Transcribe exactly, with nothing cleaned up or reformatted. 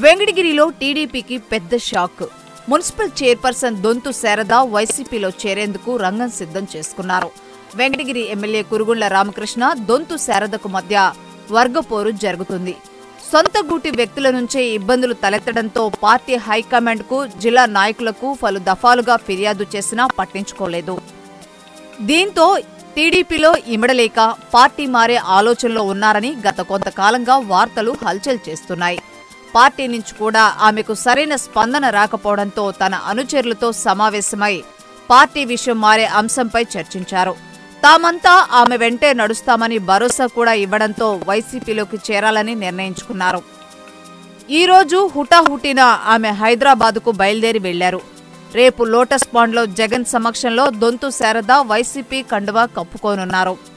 వెంకటగిరిలో టీడీపీకి పెద్ద shock. Municipal chairperson Donthu Sharada వైసీపీలో చేరేందుకు రంగం సిద్ధం చేసుకున్నారు. వెంకటగిరి ఎమ్మెల్యే కురుగుళ్ల రామకృష్ణ, దొంతు శారదకు మధ్య వర్గపోరు జరుగుతుంది. సొంత గూటి వ్యక్తుల నుంచే ఇబ్బందులు తలెత్తడంతో పార్టీ హైకమాండ్కు, జిల్లా నాయకులకు పలు దఫాలుగా ఫిర్యాదు చేసినా పట్టించుకోలేదు. దీంతో టీడీపీలో ఇమడలేక పార్టీ మారే ఆలోచనలో ఉన్నారని గత కొంతకాలంగా వార్తలు హల్చల్ చేస్తున్నాయి. పార్టీ నుంచి కూడా ఆమెకు సరైన స్పందన రాకపోవడంతో తన అనుచరులతో సమావేశమై పార్టీ విషయం మారే అంశంపై చర్చించారు. తామంతా ఆమె వెంటే నడుస్తామని భరోసా కూడా ఇవ్వడంతో వైసీపీలోకి చేరాలని నిర్ణయించుకున్నారు. ఈరోజు హుటాహుటిన ఆమె హైదరాబాదుకు బయలుదేరి వెళ్లారు. రేపు లోటస్ పాండ్లో జగన్ సమక్షంలో దొంతు శారద వైసీపీ కండువా కప్పుకోనున్నారు.